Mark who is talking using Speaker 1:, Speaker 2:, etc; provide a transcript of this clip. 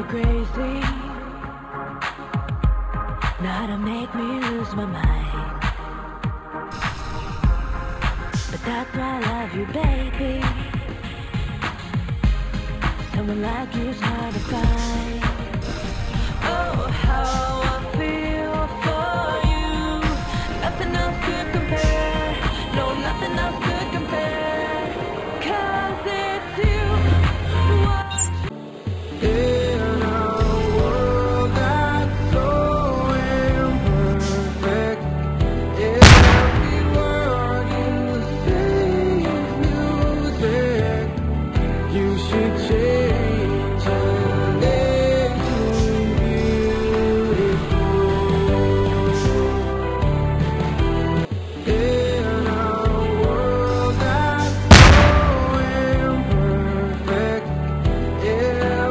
Speaker 1: crazy. Know how to make me lose my mind. But that's why I love you, baby. Someone like you's hard to find.